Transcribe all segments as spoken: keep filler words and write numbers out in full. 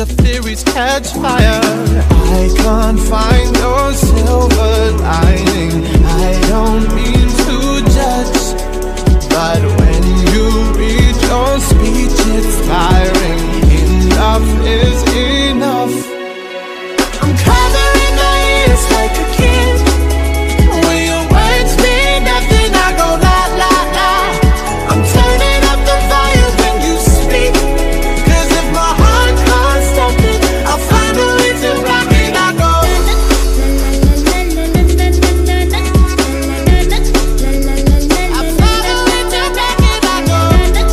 your theories catch fire. I can't find your silver lining. I don't mean to judge, but when you read your speech it's tiring. Enough is enough. I'm covering my ears like a kid. When your words mean nothing, I go la la la. I'm turning up the volume when you speak, cause if my heart can't stop it, I'll find a way to rock it. I go I'll find a way to rock it. I go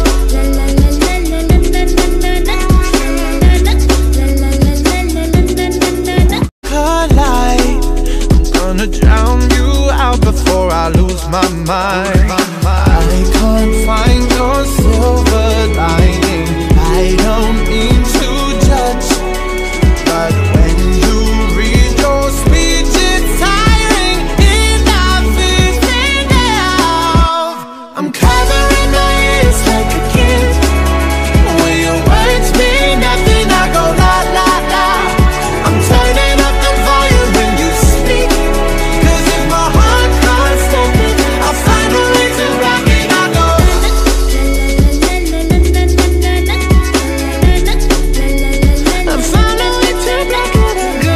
collide. I'm gonna drown you out before I lose my mind. I can't find your silver lining. I don't mean to judge, but when you read your speech it's tiring. Enough is enough. I'm covering my ears like a kid. When your words mean nothing, I go la la la. I'm turning up the volume when you speak, cause if my heart can't stop it, I'll find a way to rock it. I go I'll find a way to rock it. I go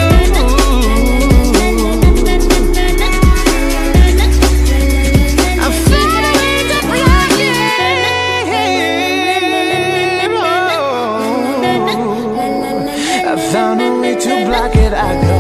I'll find a way to rock it. I found a way to block it. I go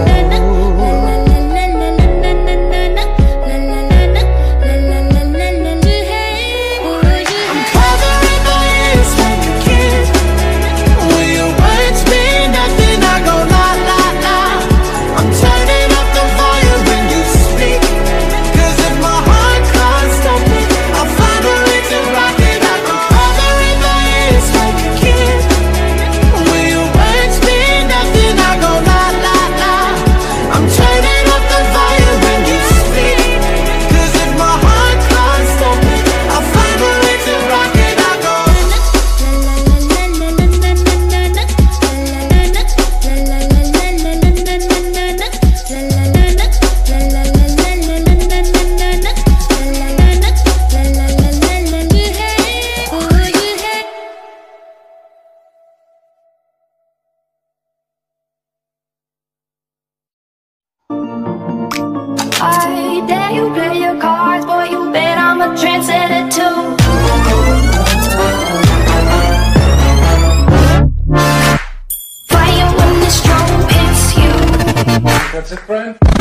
I'm covering my ears like a kid. When your words mean nothing, I go la la la. I'm turning up the volume when you speak, cause if my heart can't stop it, I'll find a way to rock it. I go covering my ears like a kid. When your words mean nothing, I go la la la. I'm turning up the volume when you speak, cause if my heart can't stop it, I'll find a way to rock it. I go I dare you play your cards, boy, you bet I'm a trendsetter too. Fire when the strong hits you. That's it, friend.